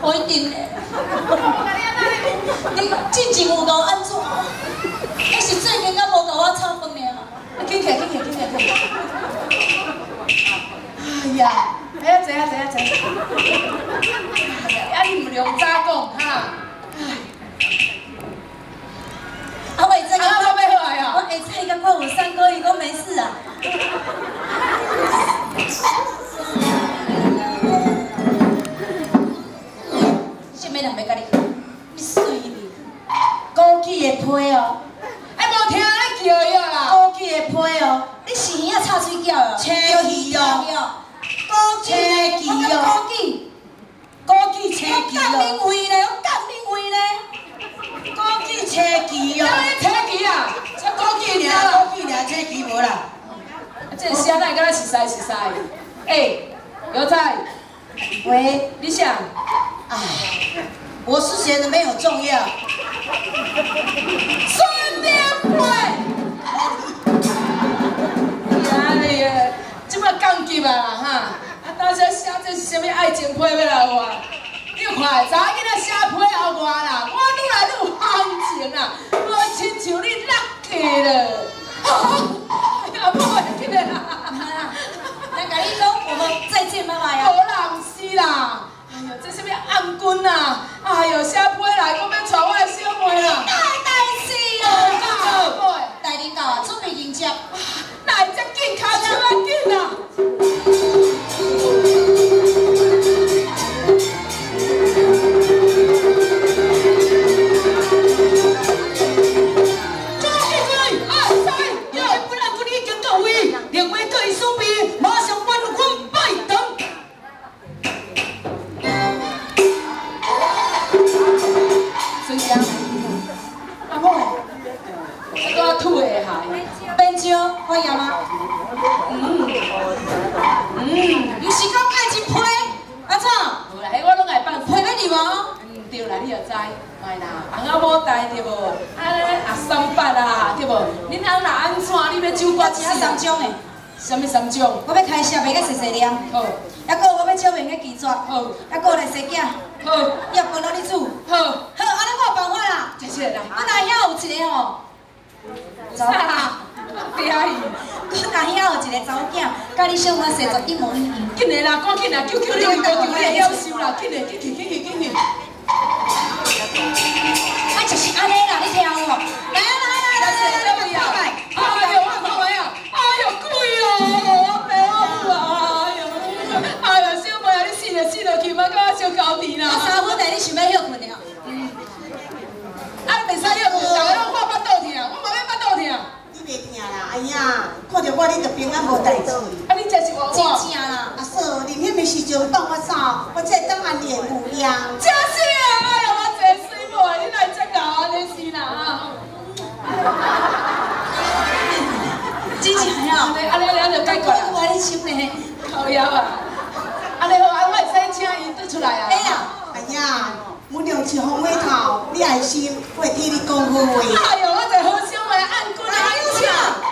不一定嘞。你进前有甲我安怎？你是最近敢无甲我炒饭尔？紧起，紧起，紧起，紧起！哎呀，哎呀，坐啊，坐啊，坐啊！你唔用早讲哈。啊，我会知甲我要好来啊！我会知甲我有3个月讲没事啊。什么人要甲你？你水哩！枸杞的皮哦，哎，无听你叫伊啦！枸杞的皮哦，你是耳仔插水饺哦？青鱼哦，枸杞青鱼哦，枸杞青鱼哦。我干恁胃咧，我干恁胃咧。枸杞青鱼哦。青鱼啊，这枸杞尔，枸杞尔，青鱼无啦。这声哪会敢熟悉？哎，油菜，喂，你想？哎。我是觉得没有重要。孙连贵，呀你个，即摆降级啊哈！啊，当时写这是啥物爱情批要来我？你看，查囡仔写批后我啦，我愈来愈有行情啦，无亲像你落去了。啊，不会记得啦。来，甲你讲，我们再见，拜拜呀。无人是啦。哎呦，这什么暗棍啊！哎呦，写批来，我要带我的小妹啦！代志哦，代领导啊，准备迎接。哪会遮紧，脚手啊紧啊！两位各以送别，马上万婚拜堂。孙家，阿母，这个土的海，变招可以吗？你是讲爱情批？阿怎？无啦，迄我拢爱放批要你无？对啦，你就知，哎啦，翁仔某代对无？阿三八啊，对无？恁翁若安怎？你要酒我请3种的。什么3种？我要开车袂个细细念。好。还佫我要招面个鸡爪。好。还佫来生囝。好。要分落你煮。好。好，安尼我有办法啦。谢谢啦。我内遐有一个吼。啥？爹伊。我内遐有一个查某囝，甲你小妹生作一模一样。紧个啦，赶紧啦，QQ 你个高球你会夭寿啦，紧个，紧去，紧去，紧去。啊，就是安尼啦，你听有无？来啊来啊来啊来啊！哎呦，我看卖啊！哎呦，贵哦！我白我啊！哎呦，小妹啊，你死落去，莫甲我烧高甜啦！我3分内你想要休困了？啊，你袂使休困，大家拢看巴肚痛，我嘛要巴肚痛。你袂痛啦，哎呀，看到我你就平安无代志。啊，你真是活我？真正啦！阿嫂，临迄个时阵放我走，我才当安念有样。真是啊！哎呀，我真水妹，你来遮搞安尼是啦？真正呀！安尼了就解决啦。我你心呢？靠腰啊！安尼好，啊，我会使请伊倒出来啊。哎呀，哎呀，我用一方尾头，你爱心，我会替你讲好话。哎呦，我就好想话按棍啊！有请。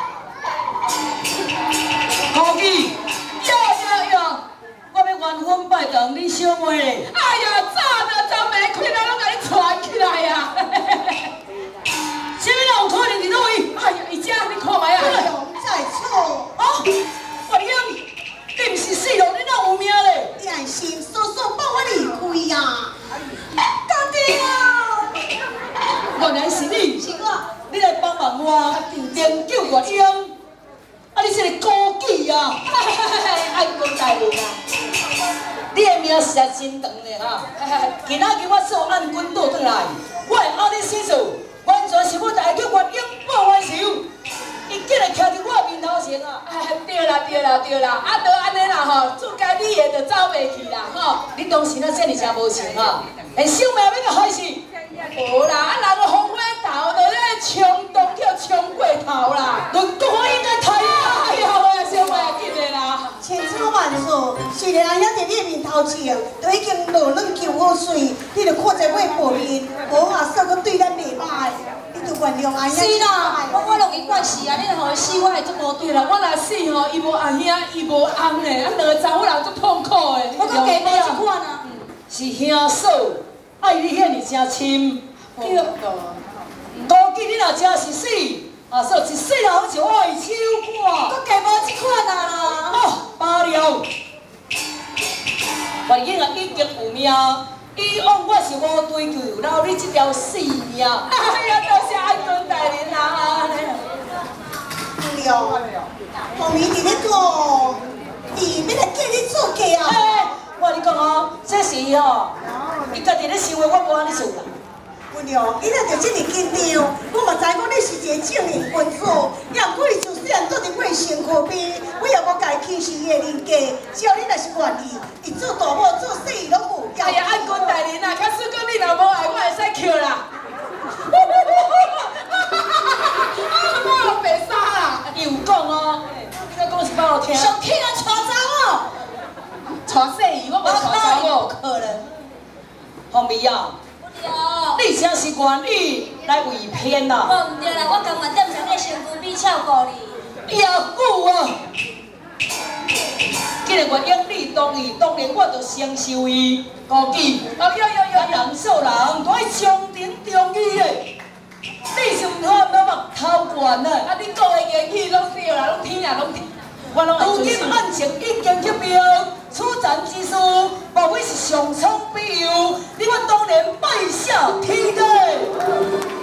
好记，有，我要原婚拜堂你小妹嘞。哎呀，早袂开啦，拢甲你传起来呀！啥物人有可能伫倒位？哎呀，伊遮你看卖啊！在错哦，我讲你毋是死咯，你哪有命咧？你爱心叔叔帮我离开呀！家己啊！原来是你，是我，你来帮忙我研究月英。啊，你这个枸杞啊！爱讲大名啊！你的命是真长咧哈！今仔日我做按棍倒转来，我会按你死做，完全是我来叫月英报冤仇。伊竟然徛伫我面头前啊！对啦，啊，都安尼啦吼，自家你的就走袂去啦吼。你当时那这尔真无情吼，连小命要甲害死。无啦，啊，人个风火头，就咧冲动叫冲过头啦，轮到我应该睇啊！哎呀，我的小妹紧个啦！千错万错，虽然人遐伫你面头前，都已经落软求好水，你着看在我破面，无啊，说佮对咱袂歹。你就原谅阿兄。是啦，我容易怪死啊！你互伊死，我会足无对啦。我若死吼，伊无阿兄，伊无翁嘞，啊，两个查某人足痛苦的。我佮加无一款啊。 是兄嫂，爱你遐尼真亲。对。估计你若真是死，啊，说一世人就爱手看。 我家无即款啊。 哦，罢了。原因啊，已经有命，以往我是无追求留你这条死命。哎呀，多谢安顿大人啊！ 对哦，后面伫咧讲，伊要来叫你做嫁啊。 哎，我跟你讲哦，这是吼，伊家己咧想的，我无安尼做啦。 对哦，伊若着这么紧张，我嘛知讲你是一个正人君子，也毋过伊就虽然住伫我身躯边，我也无家欺负伊的人家。只要你若是愿意，伊做大某做细拢有。 哎呀，安君大人啊，假使讲你若无爱，我会使扣啦。我白杀啦！伊有讲哦，你讲是帮我听。 上天啊，娶查某， 娶细姨，我无娶查某。 可能。 红梅啊，你真是愿意来为骗呐？ 我唔对啦，我甘愿踮上个身躯边照顾你。 也久啊！既然原因你同意，当然我就承受伊。估计啊，咱人少人，都爱相庭中义的。你是毋好那么偷惯啊！啊，你讲的言语拢对啦，拢听啊，拢听。我拢如今案情已经去标，处斩之事，莫非是上苍庇佑？你我当然拜下天地。